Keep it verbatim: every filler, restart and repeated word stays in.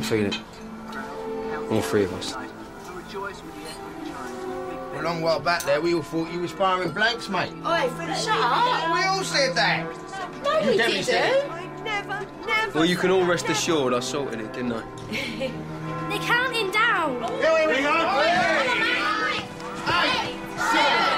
feel it. All three of us. A long while back there, we all thought you was firing blanks, mate. Oi, shut up! We all said that. No, you we definitely didn't. said it. Never, never. Well, you can all rest assured I sorted it, didn't I? They're counting down. Here we go. Eight, seven,